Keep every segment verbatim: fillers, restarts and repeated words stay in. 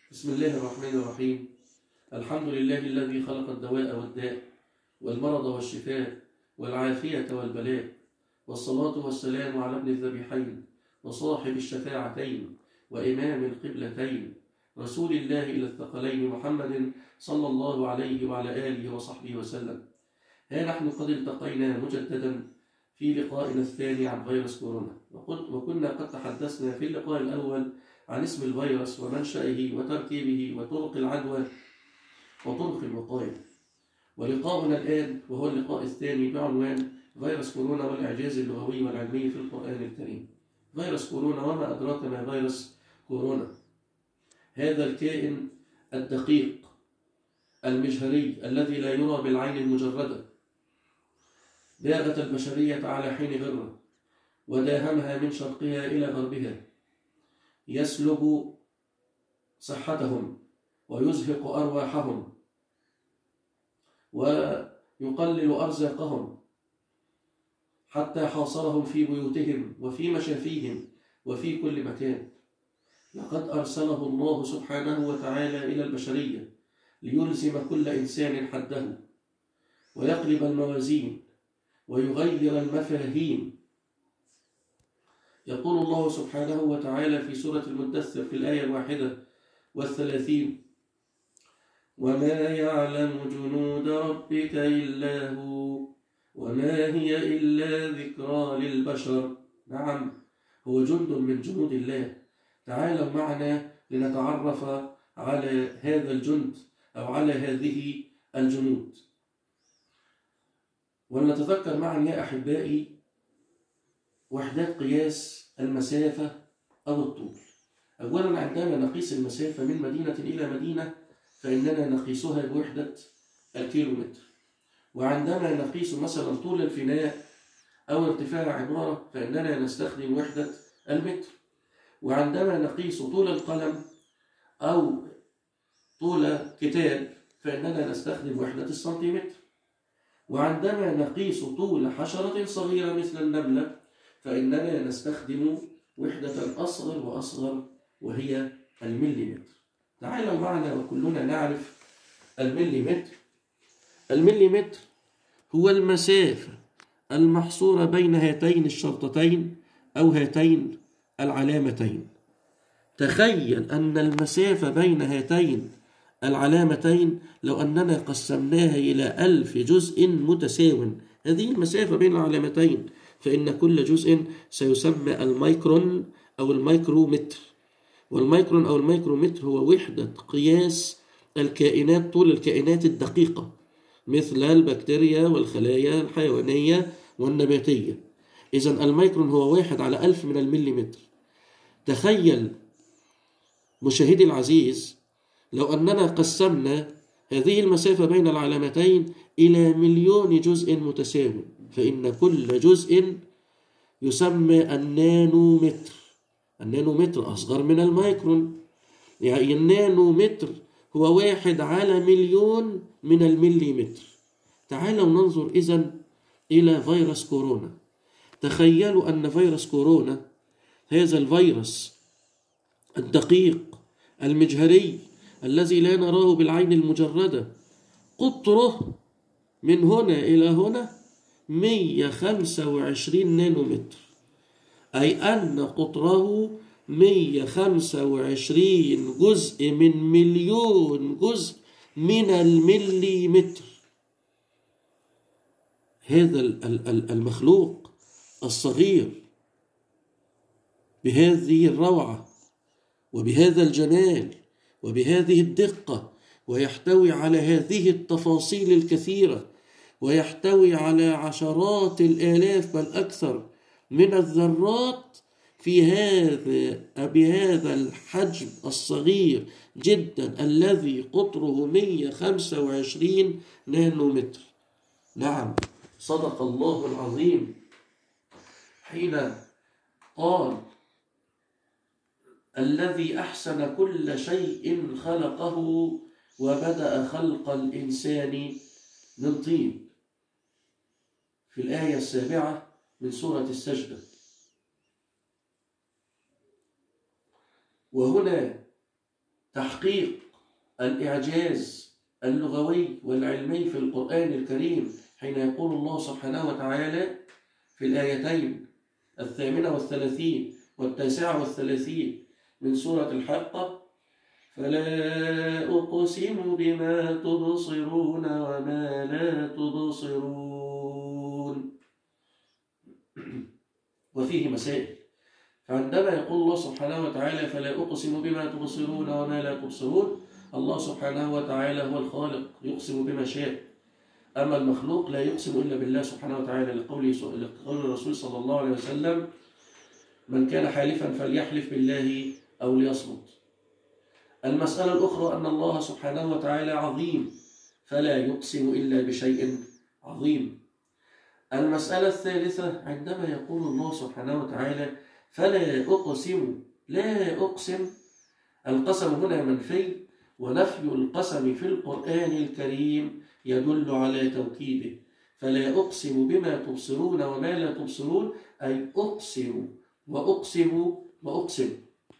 بسم الله الرحمن الرحيم. الحمد لله الذي خلق الدواء والداء والمرض والشفاء والعافية والبلاء، والصلاة والسلام على ابن الذبيحين وصاحب الشفاعتين وإمام القبلتين رسول الله إلى الثقلين محمد صلى الله عليه وعلى آله وصحبه وسلم. ها نحن قد التقينا مجددا في لقائنا الثاني عن فيروس كورونا، وكنا قد تحدثنا في اللقاء الأول عن اسم الفيروس ومنشأه وتركيبه وطرق العدوى وطرق الوقاية. ولقاؤنا الآن وهو اللقاء الثاني بعنوان فيروس كورونا والإعجاز اللغوي والعلمي في القرآن الكريم. فيروس كورونا، وما أدراك ما فيروس كورونا؟ هذا الكائن الدقيق المجهري الذي لا يرى بالعين المجردة باغت البشرية على حين غرة وداهمها من شرقها إلى غربها، يسلب صحتهم ويزهق أرواحهم ويقلل أرزاقهم حتى حاصرهم في بيوتهم وفي مشافيهم وفي كل مكان. لقد أرسله الله سبحانه وتعالى إلى البشرية ليلزم كل إنسان حده ويقلب الموازين ويغير المفاهيم. يقول الله سبحانه وتعالى في سورة المدثر في الآية الواحدة والثلاثين: وما يعلم جنود ربك إلا هو وما هي إلا ذكرى للبشر. نعم، هو جند من جنود الله. تعالوا معنا لنتعرف على هذا الجند أو على هذه الجنود، ولنتذكر معا يا أحبائي وحدات قياس المسافة أو الطول. أولا، عندما نقيس المسافة من مدينة إلى مدينة فإننا نقيسها بوحدة الكيلومتر، وعندما نقيس مثلا طول الفناء أو ارتفاع عمارة فإننا نستخدم وحدة المتر، وعندما نقيس طول القلم أو طول كتاب فإننا نستخدم وحدة السنتيمتر، وعندما نقيس طول حشرة صغيرة مثل النملة فإننا نستخدم وحدة أصغر وأصغر وهي المليمتر. تعالوا معنا وكلنا نعرف المليمتر. المليمتر هو المسافة المحصورة بين هاتين الشرطتين أو هاتين العلامتين. تخيل أن المسافة بين هاتين العلامتين لو أننا قسمناها إلى ألف جزء متساو، هذه المسافة بين العلامتين، فإن كل جزء سيسمى الميكرون أو الميكرومتر. والميكرون أو الميكرومتر هو وحدة قياس الكائنات، طول الكائنات الدقيقة مثل البكتيريا والخلايا الحيوانية والنباتية. إذن الميكرون هو واحد على ألف من المليمتر. تخيل مشاهدي العزيز لو أننا قسمنا هذه المسافة بين العلامتين إلى مليون جزء متساو، فإن كل جزء يسمى النانومتر. النانومتر أصغر من الميكرون، يعني النانومتر هو واحد على مليون من المليمتر. تعالوا ننظر إذن إلى فيروس كورونا. تخيلوا أن فيروس كورونا، هذا الفيروس الدقيق المجهري الذي لا نراه بالعين المجردة، قطره من هنا إلى هنا مئة وخمسة وعشرين نانومتر، أي أن قطره مئة وخمسة وعشرين جزء من مليون جزء من المليمتر. هذا المخلوق الصغير بهذه الروعة وبهذا الجمال وبهذه الدقة، ويحتوي على هذه التفاصيل الكثيرة، ويحتوي على عشرات الآلاف بل أكثر من الذرات في هذا بهذا الحجم الصغير جدا الذي قطره مئة وخمسة وعشرين نانومتر. نعم، صدق الله العظيم حين قال: الذي أحسن كل شيء خلقه وبدأ خلق الإنسان من طين، في الآية السابعة من سورة السجدة. وهنا تحقيق الإعجاز اللغوي والعلمي في القرآن الكريم حين يقول الله سبحانه وتعالى في الآيتين الثامنة والثلاثين والتاسعة والثلاثين من سورة الحاقة: فلا أقسم بما تبصرون وما لا تبصرون. وفيه مسائل. فعندما يقول الله سبحانه وتعالى فلا أقسم بما تبصرون وما لا تبصرون، الله سبحانه وتعالى هو الخالق يقسم بما شاء، أما المخلوق لا يقسم إلا بالله سبحانه وتعالى، لقول الرسول صلى الله عليه وسلم: من كان حالفا فليحلف بالله أو ليصمت. المسألة الأخرى أن الله سبحانه وتعالى عظيم فلا يقسم إلا بشيء عظيم. المسألة الثالثة عندما يقول الله سبحانه وتعالى فلا أقسم، لا أقسم، القسم هنا منفي، ونفي القسم في القرآن الكريم يدل على توكيده. فلا أقسم بما تبصرون وما لا تبصرون، أي أقسم وأقسم وأقسم.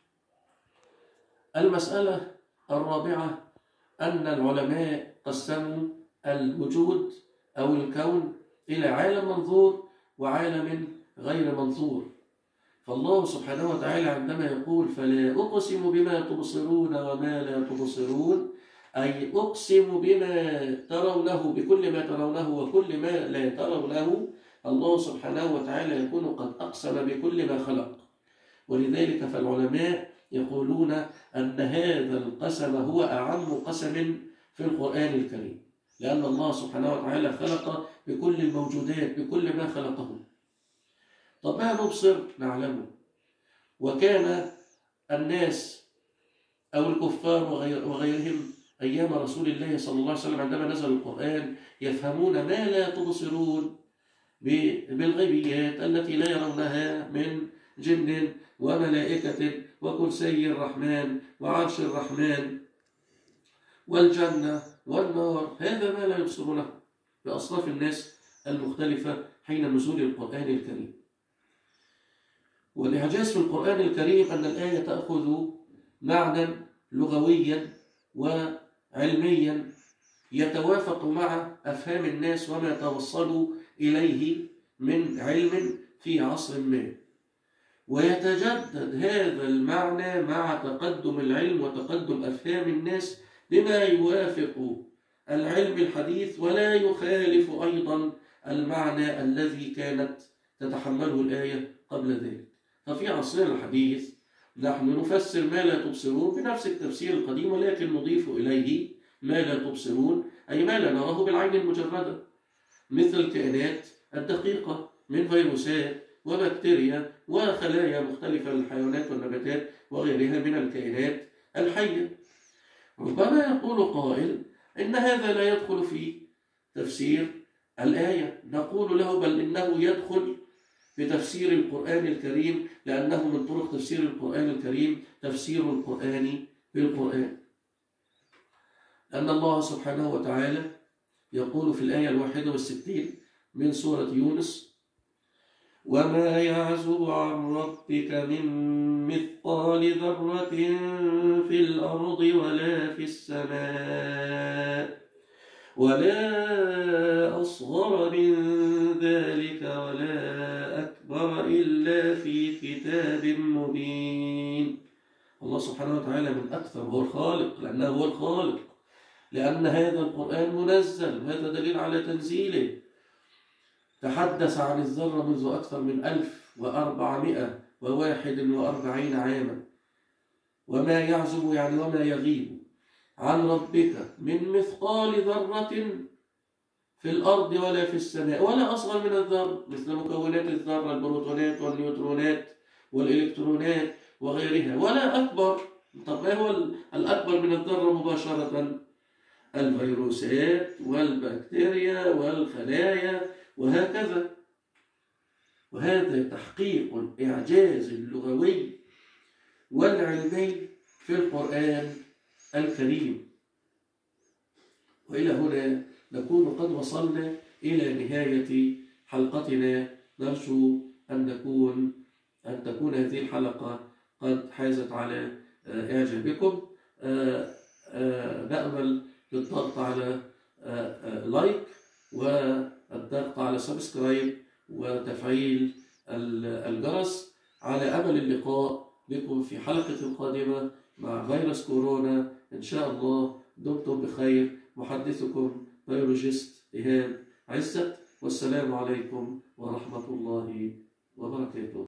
المسألة الرابعة أن العلماء قسموا الوجود أو الكون إلى عالم منظور وعالم غير منظور. فالله سبحانه وتعالى عندما يقول فلا أقسم بما تبصرون وما لا تبصرون، أي أقسم بما ترونه، بكل ما ترونه وكل ما لا ترونه، الله سبحانه وتعالى يكون قد أقسم بكل ما خلق. ولذلك فالعلماء يقولون أن هذا القسم هو أعم قسم في القرآن الكريم، لأن الله سبحانه وتعالى خلق بكل الموجودات بكل ما خلقه. طب ما نبصر نعلمه. وكان الناس أو الكفار وغير وغيرهم أيام رسول الله صلى الله عليه وسلم عندما نزل القرآن يفهمون ما لا تبصرون بالغيبيات التي لا يرونها من جن وملائكة وكرسي الرحمن وعرش الرحمن والجنة والنار، هذا ما لا يبصرونه بأصناف الناس المختلفة حين نزول القرآن الكريم. والإعجاز في القرآن الكريم أن الآية تأخذ معنى لغويا وعلميا يتوافق مع أفهام الناس وما توصلوا إليه من علم في عصر ما، ويتجدد هذا المعنى مع تقدم العلم وتقدم أفهام الناس بما يوافق العلم الحديث ولا يخالف أيضا المعنى الذي كانت تتحمله الآية قبل ذلك. ففي عصرنا الحديث نحن نفسر ما لا تبصرون بنفس التفسير القديم، ولكن نضيف إليه ما لا تبصرون، أي ما لا نراه بالعين المجردة، مثل الكائنات الدقيقة من فيروسات وبكتيريا وخلايا مختلفة للحيوانات والنباتات وغيرها من الكائنات الحية. ربما يقول قائل إن هذا لا يدخل في تفسير الآية، نقول له بل إنه يدخل في تفسير القرآن الكريم، لأنه من طرق تفسير القرآن الكريم تفسير القرآن بالقرآن. لأن الله سبحانه وتعالى يقول في الآية الواحدة والستين من سورة يونس: وما يعزب عن ربك من مثقال ذرة في الأرض ولا في السماء ولا أصغر من ذلك ولا أكبر إلا في كتاب مبين. الله سبحانه وتعالى من أكثر، هو الخالق، لأنه هو الخالق، لأن هذا القرآن منزل، وهذا دليل على تنزيله. تحدث عن الذرة منذ أكثر من ألف وأربعمائة وواحد وأربعين عاما. وما يعزب يعني وما يغيب عن ربك من مثقال ذرة في الأرض ولا في السماء ولا أصغر من الذرة، مثل مكونات الذرة البروتونات والنيوترونات والإلكترونات وغيرها، ولا أكبر. طب ما هو الأكبر من الذرة مباشرة؟ الفيروسات والبكتيريا والخلايا وهكذا. وهذا تحقيق الإعجاز اللغوي والعلمي في القرآن الكريم. وإلى هنا نكون قد وصلنا إلى نهاية حلقتنا. نرجو أن نكون أن تكون هذه الحلقة قد حازت على إعجابكم. نأمل بالضغط على لايك والضغط على سبسكرايب وتفعيل الجرس، على أمل اللقاء بكم في حلقة قادمة مع فيروس كورونا إن شاء الله. دمتم بخير. محدثكم بيولوجيست إيهاب عزت، والسلام عليكم ورحمة الله وبركاته.